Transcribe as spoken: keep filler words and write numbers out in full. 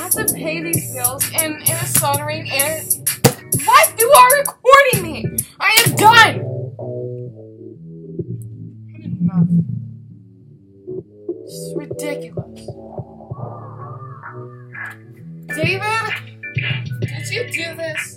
have to pay these bills and, and a soldering and... What? You are recording me! I am done! I had enough. This is ridiculous. David? Did you do this?